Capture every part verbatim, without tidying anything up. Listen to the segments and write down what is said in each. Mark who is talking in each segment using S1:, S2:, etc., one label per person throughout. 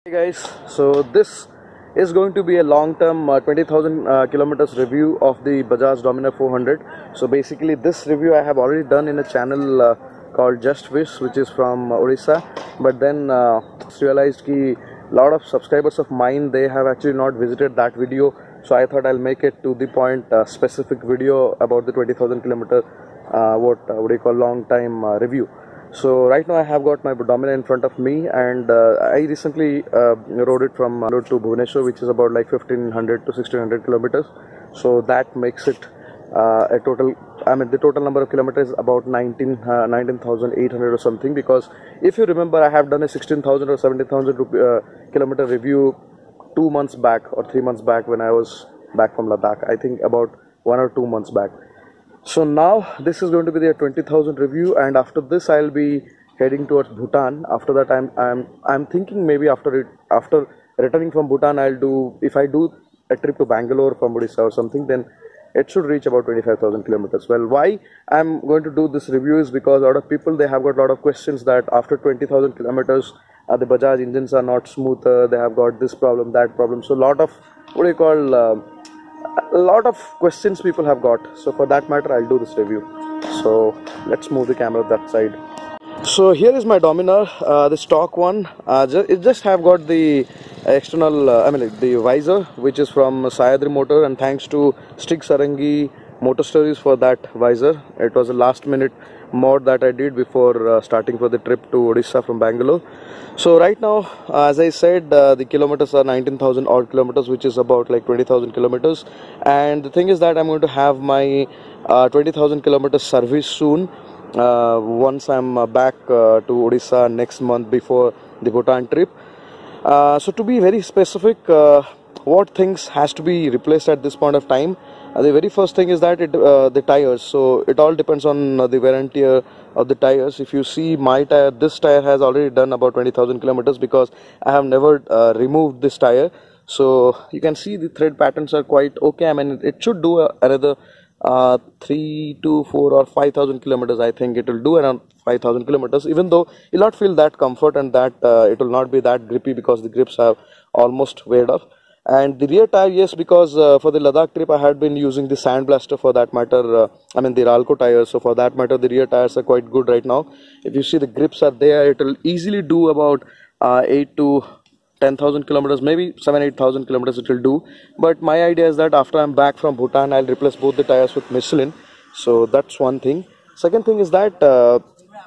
S1: Hey guys, so this is going to be a long-term uh, twenty thousand uh, kilometers review of the Bajaj Dominar four hundred. So basically this review I have already done in a channel uh, called Just Wish, which is from uh, Odisha, but then uh, realized that a lot of subscribers of mine, they have actually not visited that video, so I thought I'll make it to the point uh, specific video about the twenty thousand kilometer uh, what, uh, what do you call long time uh, review. So right now I have got my Dominar in front of me, and uh, I recently uh, rode it from uh, to Bhubaneswar, which is about like fifteen hundred to sixteen hundred kilometers. So that makes it uh, a total, I mean the total number of kilometers about nineteen thousand eight hundred or something, because if you remember I have done a sixteen thousand or seventeen thousand uh, kilometer review two months back or three months back when I was back from Ladakh. I think about one or two months back. So now this is going to be the twenty thousand review, and after this I'll be heading towards Bhutan. After that I'm I'm I'm thinking maybe after it after returning from Bhutan I'll do, if I do a trip to Bangalore from Odisha or something, then it should reach about twenty-five thousand kilometers. Well, why I'm going to do this review is because a lot of people, they have got a lot of questions that after twenty thousand kilometers uh, the Bajaj engines are not smoother, they have got this problem, that problem. So a lot of what do you call uh, a lot of questions people have got. So for that matter I'll do this review. So let's move the camera that side. So here is my Dominar, uh, the stock one. Uh, ju it just have got the external uh, I mean like the visor, which is from Sayadri Motor, and thanks to Stig Sarangi Motor Stories for that visor. It was a last minute mod that I did before uh, starting for the trip to Odisha from Bangalore. So right now, uh, as I said, uh, the kilometers are nineteen thousand odd kilometers, which is about like twenty thousand kilometers. And the thing is that I'm going to have my uh, twenty thousand kilometers service soon, uh, once I'm uh, back uh, to Odisha next month before the Bhutan trip. Uh, so to be very specific, uh, what things has to be replaced at this point of time? Uh, the very first thing is that it uh, the tires. So it all depends on uh, the wear and tear of the tires. If you see my tire, this tire has already done about twenty thousand kilometers, because I have never uh, removed this tire. So you can see the thread patterns are quite okay. I mean it should do uh, another uh, three to four or five thousand kilometers. I think it will do around five thousand kilometers, even though you'll not feel that comfort and that uh, it will not be that grippy, because the grips have almost weared off. And the rear tire, yes, because uh, for the Ladakh trip I had been using the Sandblaster for that matter, uh, I mean the Ralco tires, so for that matter the rear tires are quite good right now. If you see the grips are there, it will easily do about uh, eight to ten thousand kilometers, maybe seven eight thousand kilometers it will do. But my idea is that after I'm back from Bhutan I'll replace both the tires with Michelin. So that's one thing. Second thing is that uh,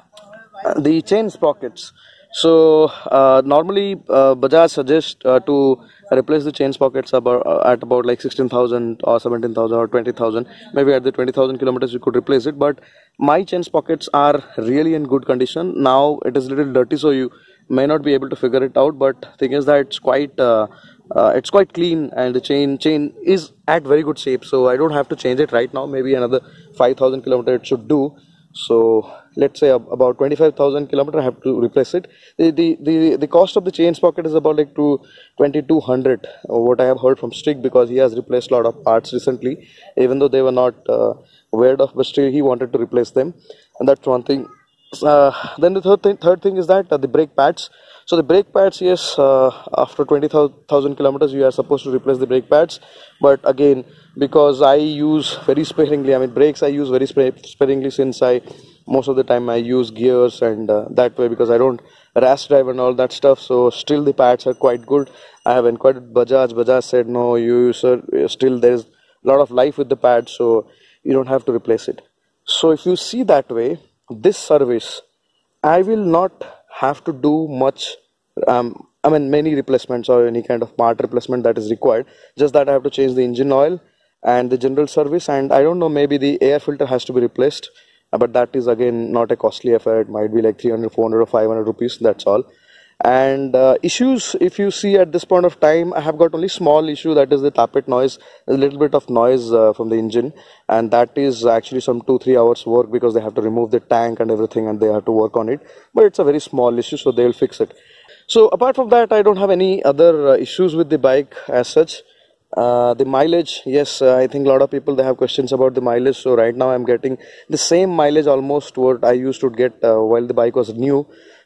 S1: the chain sprockets. So uh, normally uh, Bajaj suggests uh, to replace the chain sprockets about uh, at about like sixteen thousand or seventeen thousand or twenty thousand. Maybe at the twenty thousand kilometers you could replace it, but my chain sprockets are really in good condition. Now it is a little dirty, so you may not be able to figure it out, but thing is that it's quite uh, uh, it's quite clean, and the chain chain is at very good shape, so I don't have to change it right now. Maybe another five thousand kilometers it should do. So let's say about twenty-five thousand kilometers I have to replace it. The, the the the cost of the chain sprocket is about like to twenty-two hundred, what I have heard from Stig, because he has replaced a lot of parts recently, even though they were not uh, weared off, but still he wanted to replace them, and that's one thing. Uh, then the third thing, third thing is that uh, the brake pads. So the brake pads, yes, uh, after twenty thousand kilometers you are supposed to replace the brake pads, but again, because I use very sparingly, I mean brakes I use very sparingly, since I most of the time I use gears and uh, that way, because I don't rash drive and all that stuff. So still the pads are quite good. I have inquired Bajaj. Bajaj said no, you sir, still there is a lot of life with the pads, so you don't have to replace it. So if you see that way, this service I will not have to do much, um, I mean many replacements or any kind of part replacement that is required. Just that I have to change the engine oil and the general service, and I don't know, maybe the air filter has to be replaced, but that is again not a costly affair. It might be like three hundred, four hundred or five hundred rupees, that's all. And uh, issues, if you see at this point of time, I have got only small issue, that is the tappet noise. There's a little bit of noise uh, from the engine, and that is actually some two three hours work, because they have to remove the tank and everything, and they have to work on it. But it's a very small issue, so they will fix it. So apart from that, I don't have any other uh, issues with the bike as such. Uh, the mileage, yes, uh, I think a lot of people, they have questions about the mileage. So right now I'm getting the same mileage almost what I used to get uh, while the bike was new.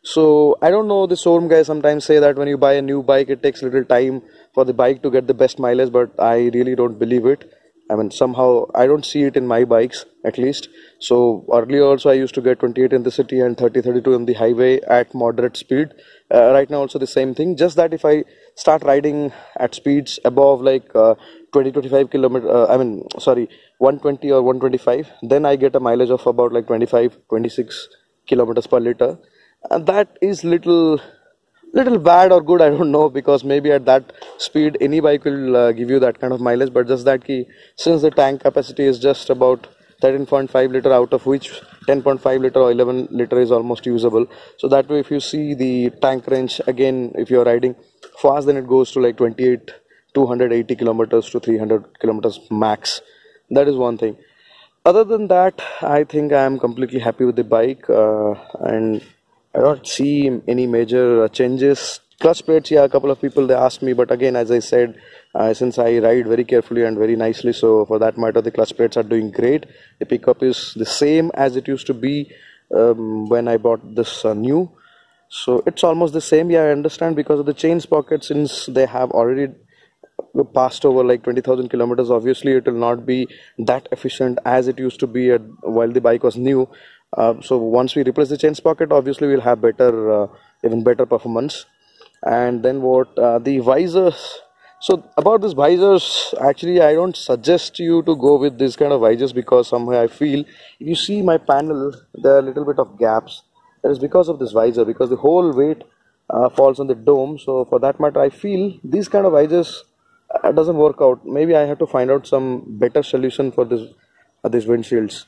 S1: So I don't know, the showroom guys sometimes say that when you buy a new bike it takes little time for the bike to get the best mileage, but I really don't believe it. I mean, somehow I don't see it in my bikes at least. So earlier also I used to get twenty-eight in the city and thirty thirty-two on the highway at moderate speed. Uh, right now also the same thing, just that if I start riding at speeds above like uh, twenty twenty-five kilometer, uh, I mean sorry one twenty or one twenty-five, then I get a mileage of about like twenty-five twenty-six kilometers per liter, and that is little little bad or good, I don't know, because maybe at that speed any bike will uh, give you that kind of mileage. But just that key, since the tank capacity is just about thirteen point five liter, out of which ten point five liter or eleven liter is almost usable, so that way if you see the tank range again, if you're riding fast, then it goes to like twenty-eight two hundred eighty kilometers to three hundred kilometers max. That is one thing. Other than that, I think I am completely happy with the bike, uh, and I don't see any major uh, changes. Clutch plates, yeah, a couple of people they asked me, but again, as I said, uh, since I ride very carefully and very nicely, so for that matter, the clutch plates are doing great. The pickup is the same as it used to be um, when I bought this uh, new. So it's almost the same. Yeah, I understand, because of the chain sprocket, since they have already passed over like twenty thousand kilometers, obviously it will not be that efficient as it used to be at, while the bike was new. Uh, so once we replace the chain sprocket, obviously we'll have better, uh, even better performance. And then what, uh, the visors. So about these visors, actually I don't suggest you to go with this kind of visors, because somehow I feel, if you see my panel, there are a little bit of gaps. That is because of this visor, because the whole weight uh, falls on the dome. So for that matter, I feel these kind of visors uh, doesn't work out. Maybe I have to find out some better solution for this uh, these windshields.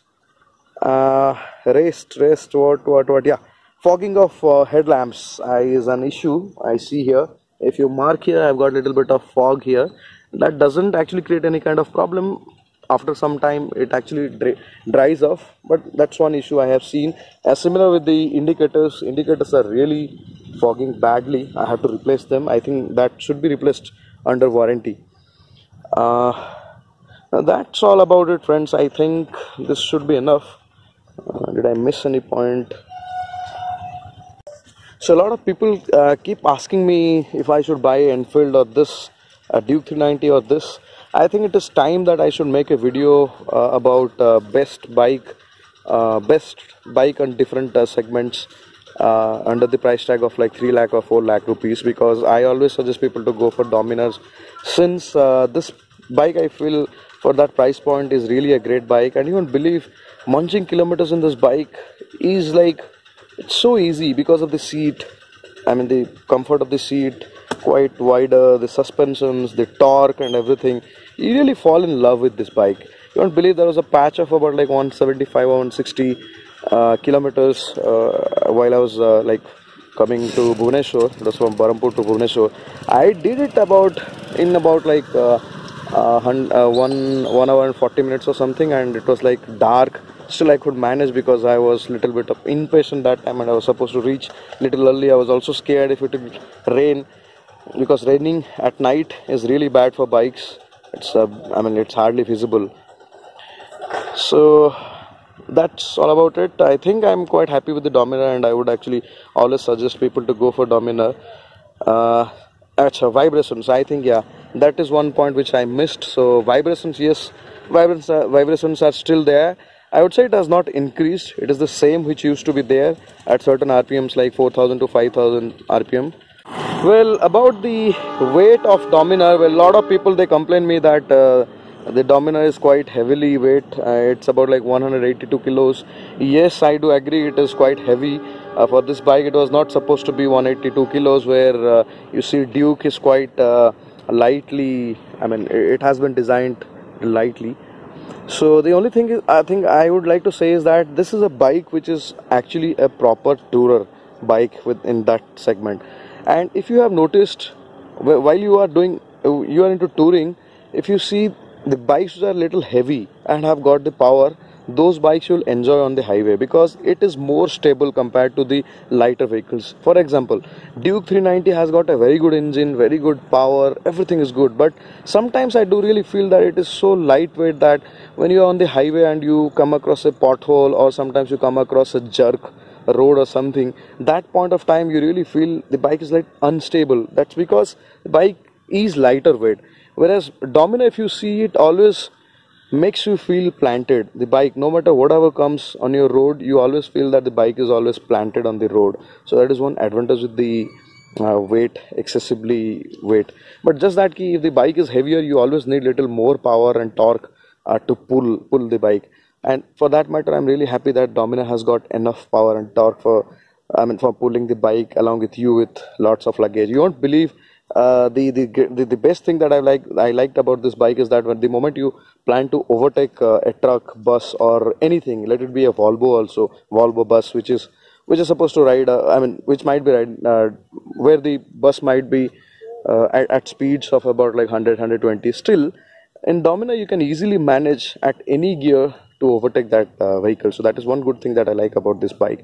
S1: Uh, rest, rest, what, what, what, yeah. Fogging of uh, headlamps uh, is an issue I see here. If you mark here, I've got a little bit of fog here. That doesn't actually create any kind of problem. After some time, it actually dry, dries off. But that's one issue I have seen. As similar with the indicators, indicators are really fogging badly. I have to replace them. I think that should be replaced under warranty. Uh, that's all about it, friends. I think this should be enough. Uh, did I miss any point? So a lot of people uh, keep asking me if I should buy Enfield or this uh, Duke three ninety or this. I think it is time that I should make a video uh, about uh, best bike, uh, best bike on different uh, segments uh, under the price tag of like three lakh or four lakh rupees, because I always suggest people to go for Dominars, since uh, this bike I feel for that price point is really a great bike. And you won't believe, munching kilometers in this bike is like, it's so easy because of the seat. I mean, the comfort of the seat, quite wider, the suspensions, the torque and everything. You really fall in love with this bike. You won't believe, there was a patch of about like one seventy-five or one sixty uh, kilometers uh, while I was uh, like coming to Bhubaneswar. It was from Barampur to Bhubaneswar. I did it about in about like uh, uh, uh, one one hour and forty minutes or something, and it was like dark. Still I could manage, because I was little bit of impatient that time and I was supposed to reach little early. I was also scared if it would rain, because raining at night is really bad for bikes. It's uh, I mean, it's hardly feasible. So that's all about it. I think I'm quite happy with the Dominar, and I would actually always suggest people to go for Dominar. Uh, Achha, vibrations, I think, yeah, that is one point which I missed. So vibrations, yes, vibrations are, vibrations are still there. I would say it has not increased. It is the same which used to be there at certain R P Ms like four thousand to five thousand R P M. Well, about the weight of Dominar, well, a lot of people they complain me that uh, the Dominar is quite heavily weight. Uh, it's about like one hundred eighty-two kilos. Yes, I do agree, it is quite heavy. Uh, for this bike, it was not supposed to be one hundred eighty-two kilos, where uh, you see Duke is quite uh, lightly, I mean, it has been designed lightly. So the only thing is, I think I would like to say is that this is a bike which is actually a proper tourer bike within that segment. And if you have noticed, while you are doing, you are into touring, if you see the bikes which are a little heavy and have got the power, those bikes you'll enjoy on the highway, because it is more stable compared to the lighter vehicles. For example, Duke three ninety has got a very good engine, very good power, everything is good, but sometimes I do really feel that it is so lightweight that when you are on the highway and you come across a pothole, or sometimes you come across a jerk, road or something, that point of time you really feel the bike is like unstable. That's because the bike is lighter weight, whereas Dominar, if you see, it always makes you feel planted. The bike, no matter whatever comes on your road, you always feel that the bike is always planted on the road. So that is one advantage with the uh, weight, excessively weight. But just that key, if the bike is heavier, you always need little more power and torque uh, to pull pull the bike. And for that matter, I'm really happy that Dominar has got enough power and torque for, I mean, for pulling the bike along with you with lots of luggage. You won't believe uh, the, the the the best thing that I like I liked about this bike is that when the moment you plan to overtake uh, a truck, bus, or anything, let it be a Volvo also, Volvo bus, which is which is supposed to ride, uh, I mean, which might be ride, uh, where the bus might be uh, at, at speeds of about like one hundred, one twenty. Still, in Dominar, you can easily manage at any gear to overtake that uh, vehicle. So that is one good thing that I like about this bike.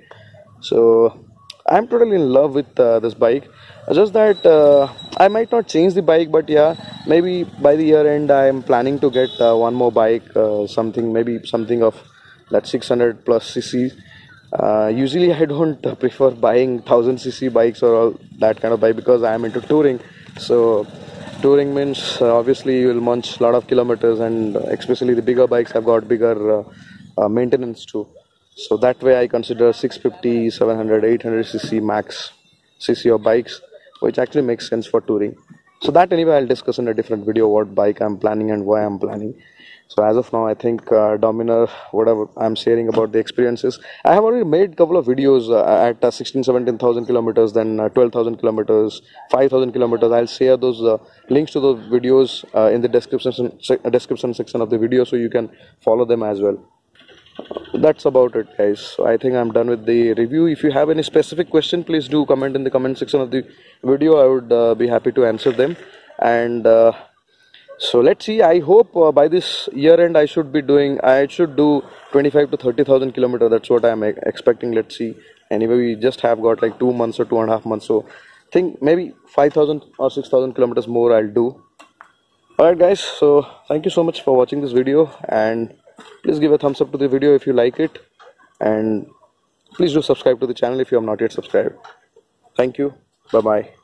S1: So I'm totally in love with uh, this bike. Just that uh, I might not change the bike, but yeah, maybe by the year end I'm planning to get uh, one more bike, uh, something maybe something of that six hundred plus cc. Uh, usually I don't uh, prefer buying one thousand cc bikes or all that kind of bike because I am into touring. So touring means uh, obviously you will munch a lot of kilometers, and uh, especially the bigger bikes have got bigger uh, uh, maintenance too. So that way I consider six fifty, seven hundred, eight hundred cc max cc of bikes, which actually makes sense for touring. So that anyway I'll discuss in a different video what bike I'm planning and why I'm planning. So as of now, I think uh, Dominar, whatever I'm sharing about the experiences, I have already made a couple of videos uh, at uh, sixteen, seventeen thousand kilometers, then uh, twelve thousand kilometers, five thousand kilometers. I'll share those uh, links to those videos uh, in the description se description section of the video, so you can follow them as well. That's about it, guys. So I think I'm done with the review. If you have any specific question, please do comment in the comment section of the video. I would uh, be happy to answer them. And uh, so let's see. I hope uh, by this year end I should be doing, I should do twenty-five to thirty thousand kilometers. That's what I'm expecting. Let's see. Anyway, we just have got like two months or two and a half months. So I think maybe five thousand or six thousand kilometers more I'll do. Alright guys, so thank you so much for watching this video, and please give a thumbs up to the video if you like it, and please do subscribe to the channel if you have not yet subscribed. Thank you. Bye bye.